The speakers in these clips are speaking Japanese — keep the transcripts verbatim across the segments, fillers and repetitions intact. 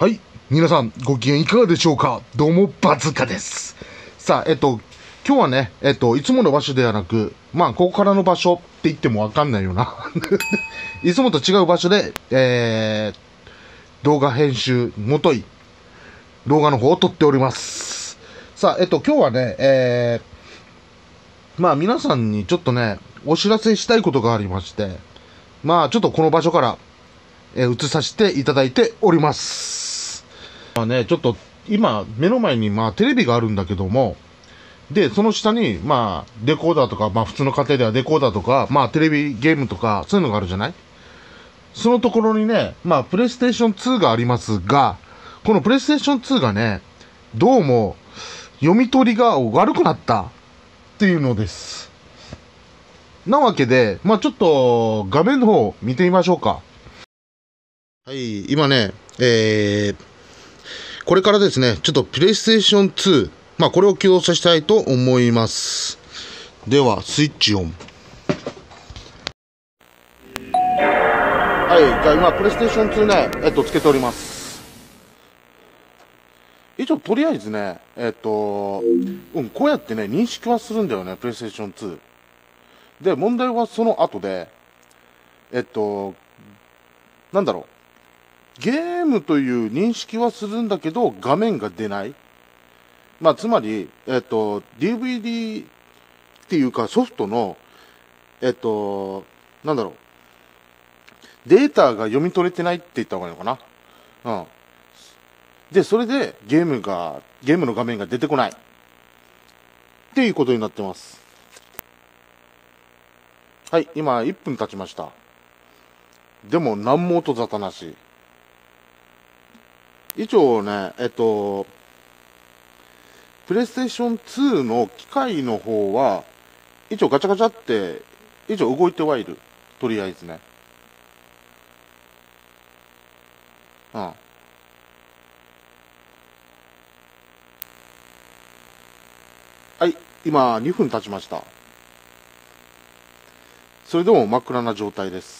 はい。皆さん、ご機嫌いかがでしょうか。どうも、バズカです。さあ、えっと、今日はね、えっと、いつもの場所ではなく、まあ、ここからの場所って言ってもわかんないよな。いつもと違う場所で、えー、動画編集もとい、動画の方を撮っております。さあ、えっと、今日はね、えー、まあ、皆さんにちょっとね、お知らせしたいことがありまして、まあ、ちょっとこの場所から、えー、移させていただいております。まあね、ちょっと今目の前にまあテレビがあるんだけども、でその下にまあレコーダーとか、まあ普通の家庭ではレコーダーとか、まあテレビゲームとかそういうのがあるじゃない。そのところにね、まあプレイステーションツーがありますが、このプレイステーションツーがね、どうも読み取りが悪くなったっていうのです。なわけで、まあちょっと画面の方見てみましょうか。はい、今ね、えー、これからですね、ちょっとプレイステーションツー、まあこれを起動させたいと思います。では、スイッチオン。はい、じゃあ今、プレイステーションツーね、えっと、つけております。一応、とりあえずね、えっと、うん、こうやってね、認識はするんだよね、プレイステーションツー。で、問題はその後で、えっと、なんだろう。ゲームという認識はするんだけど、画面が出ない。まあ、つまり、えっと、ディーブイディー っていうかソフトの、えっと、なんだろう。データが読み取れてないって言った方がいいのかな。うん。で、それでゲームが、ゲームの画面が出てこない。っていうことになってます。はい、今いっぷん経ちました。でも、何も音沙汰なし。一応ね、えっと、プレイステーションツーの機械の方は、一応ガチャガチャって、一応動いてはいる。とりあえずね。うん。はい、今にふん経ちました。それでも真っ暗な状態です。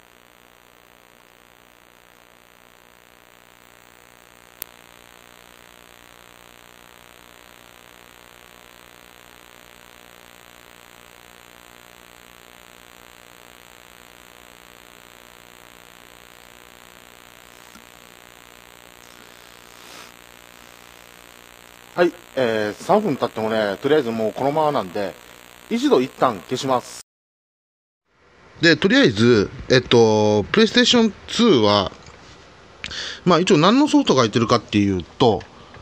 はい、えー、さんぷん経ってもね、とりあえずもうこのままなんで、一度一旦消します。で、とりあえず、えっと、プレイステーションツーは、まあ一応何のソフトが入ってるかっていうと、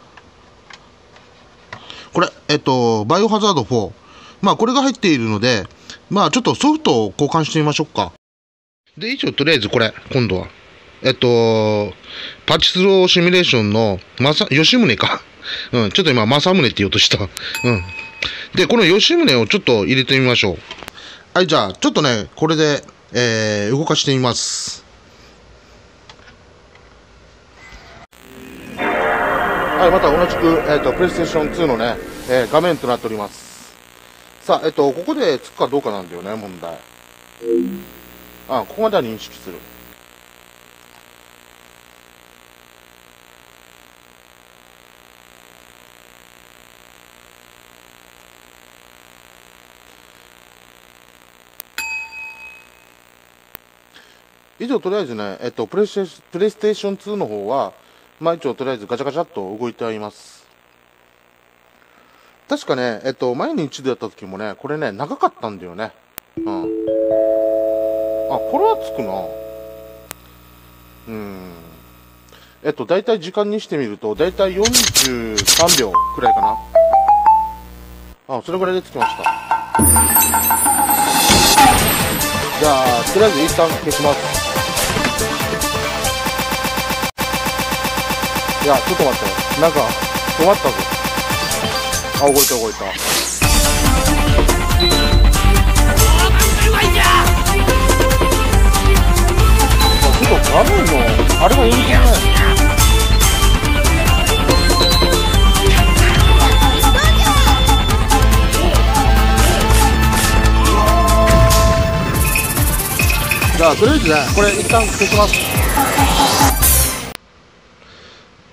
これ、えっと、バイオハザードフォー。まあこれが入っているので、まあちょっとソフトを交換してみましょうか。で、一応とりあえずこれ、今度は。えっと、パチスローシミュレーションの、まさ、吉宗か。うん、ちょっと今、正宗って言おうとした。うん。で、この吉宗をちょっと入れてみましょう。はい、じゃあ、ちょっとね、これで、えー、動かしてみます。はい、また同じく、えっと、プレイステーションツーのね、えー、画面となっております。さあ、えっと、ここでつくかどうかなんだよね、問題。あ、ここまでは認識する。以上、とりあえずね、えっと、プレイステ、プレイステーションツーの方は、まあ一応とりあえずガチャガチャっと動いてあります。確かね、えっと、前に一度やった時もね、これね、長かったんだよね。うん。あ、これはつくな。うん。えっと、だいたい時間にしてみると、だいたいよんじゅうさんびょうくらいかな。あ、それぐらいでつきました。じゃあ、とりあえず一旦消します。いや、ちょっと待って。なんか、止まったぞ。あ、動いた動いた。ちょっと画面の、あれが読み取れない。じゃあ、とりあえずね、これ一旦消します。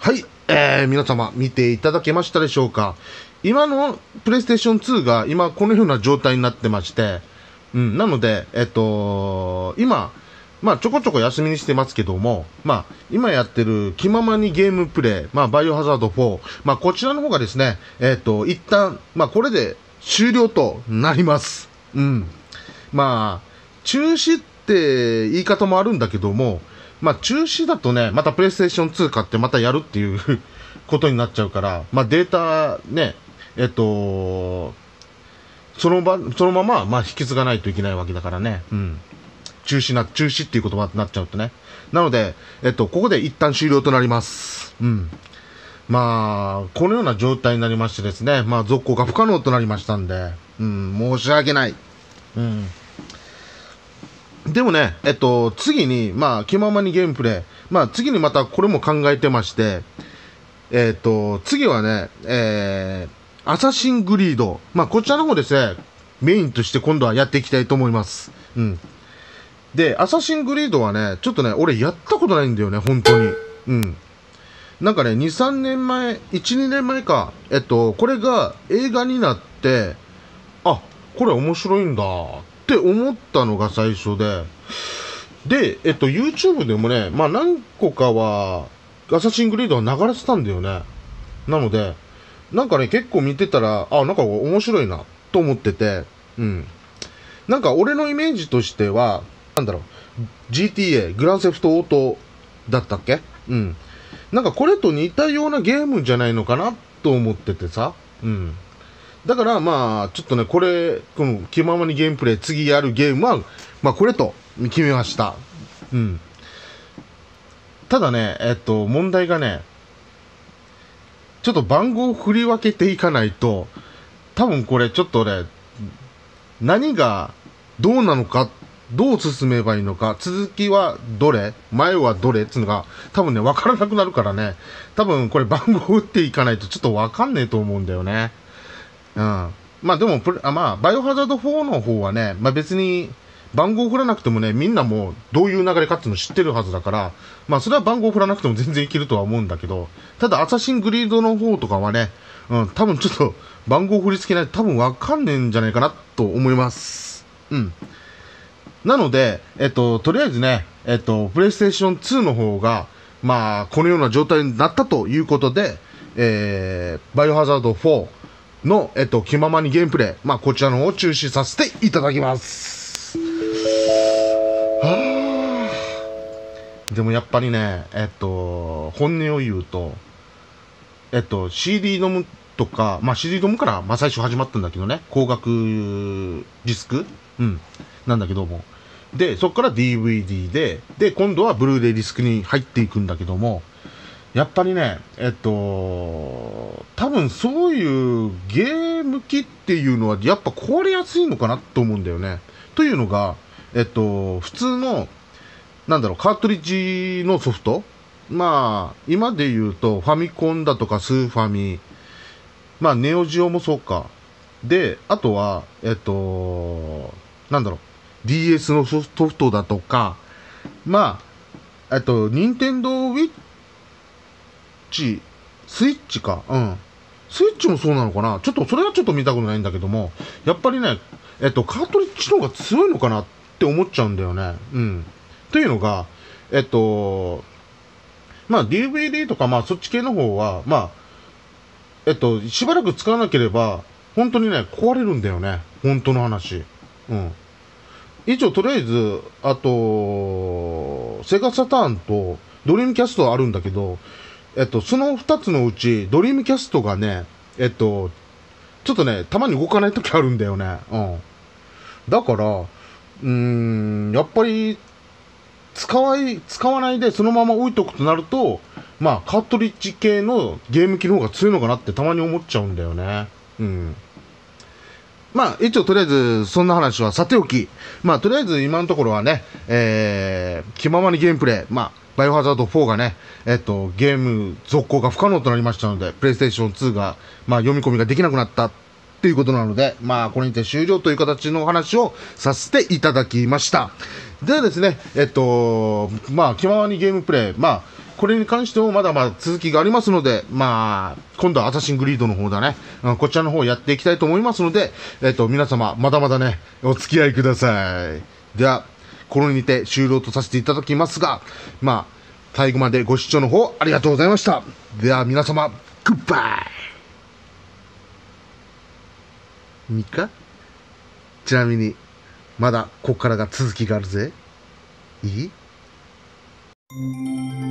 はい、えー、皆様見ていただけましたでしょうか。今のプレイステーションツーが今このような状態になってまして、うん、なので、えっと、今、まあちょこちょこ休みにしてますけども、まあ今やってる気ままにゲームプレイ、まあバイオハザードフォー、まあこちらの方がですね、えっと、一旦、まあこれで終了となります。うん。まあ、中止って言い方もあるんだけども、まあ中止だとね、またプレイステーションツー買ってまたやるっていうことになっちゃうから、まあデータね、えっと、その場、そのまま、まあ引き継がないといけないわけだからね。うん。中止な、中止っていう言葉になっちゃうとね。なので、えっと、ここで一旦終了となります。うん。まあ、このような状態になりましてですね、まあ続行が不可能となりましたんで、うん、申し訳ない。うん。でもね、えっと、次に、まあ、気ままにゲームプレイ。まあ、次にまたこれも考えてまして、えっと、次はね、えー、アサシングリード。まあ、こちらの方ですね、メインとして今度はやっていきたいと思います。うん。で、アサシングリードはね、ちょっとね、俺やったことないんだよね、本当に。うん。なんかね、に、さんねんまえ、いち、にねんまえか、えっと、これが映画になって、あ、これ面白いんだって思ったのが最初で、で、えっと、YouTube でもね、まあ何個かは、アサシングリードは流れてたんだよね。なので、なんかね、結構見てたら、あ、なんか面白いな、と思ってて、うん。なんか俺のイメージとしては、なんだろう、ジーティーエー、グランセフトオートだったっけ？うん。なんかこれと似たようなゲームじゃないのかな、と思っててさ、うん。だからまあ、ちょっとね、これ、この気ままにゲームプレイ、次やるゲームは、まあこれと決めました。うん。ただね、えっと、問題がね、ちょっと番号を振り分けていかないと、多分これちょっとね、何がどうなのか、どう進めばいいのか、続きはどれ、前はどれっていうのが、多分ね、わからなくなるからね、多分これ番号を打っていかないとちょっとわかんねえと思うんだよね。うん。まあでもプレ、あまあ、バイオハザードフォーの方はね、まあ別に、番号を振らなくてもね、みんなもうどういう流れかっていうのを知ってるはずだから、まあそれは番号を振らなくても全然いけるとは思うんだけど、ただアサシングリードの方とかはね、うん、多分ちょっと番号を振り付けないと多分わかんねえんじゃないかなと思います。うん。なので、えっと、とりあえずね、えっと、プレイステーションツーの方が、まあ、このような状態になったということで、えー、バイオハザードフォーの、えっと、気ままにゲームプレイ、まあ、こちらの方を中止させていただきます。はぁ。でもやっぱりね、えっと、本音を言うと、えっと、シーディー ドムとか、まあ シーディー ドムから、まあ最初始まったんだけどね、光学ディスクうん。なんだけども。で、そこから ディーブイディー で、で、今度はブルーレイディスクに入っていくんだけども、やっぱりね、えっと、多分そういうゲーム機っていうのはやっぱ壊れやすいのかなと思うんだよね。というのが、えっと、普通の、なんだろう、カートリッジのソフトまあ、今で言うと、ファミコンだとかスーファミ、まあ、ネオジオもそうか。で、あとは、えっと、なんだろう、ディーエス のソフトだとか、まあ、えっと、ニンテンドーウィッチ、スイッチか、うん。スイッチもそうなのかなちょっと、それはちょっと見たことないんだけども、やっぱりね、えっと、カートリッジの方が強いのかなって思っちゃうんだよね。うん。というのが、えっと、まあ ディーブイディー とかまあそっち系の方は、まあ、えっと、しばらく使わなければ、本当にね、壊れるんだよね。本当の話。うん。一応とりあえず、あと、セガサターンとドリームキャストはあるんだけど、えっと、その二つのうち、ドリームキャストがね、えっと、ちょっとね、たまに動かない時あるんだよね。うん。だから、うーん、やっぱり、使わい、使わないでそのまま置いとくとなると、まあ、カートリッジ系のゲーム機の方が強いのかなってたまに思っちゃうんだよね。うん。まあ、一応とりあえず、そんな話はさておき、まあ、とりあえず今のところはね、えー、気ままにゲームプレイ、まあ、バイオハザードフォーがね、えっと、ゲーム続行が不可能となりましたので、プレイステーションツーが、まあ、読み込みができなくなったっていうことなので、まあ、これにて終了という形のお話をさせていただきました。ではですね、えっと、まあ、気ままにゲームプレイ、まあ、 これに関してもまだまだ続きがありますので、まあ、今度はアサシングリードの方だね。うん、こちらの方やっていきたいと思いますので、えっと、皆様、まだまだね、お付き合いください。では、これにて終了とさせていただきますが、まあ、最後までご視聴の方、ありがとうございました。では、皆様、グッバイみかちなみに、まだ、ここからが続きがあるぜ。いい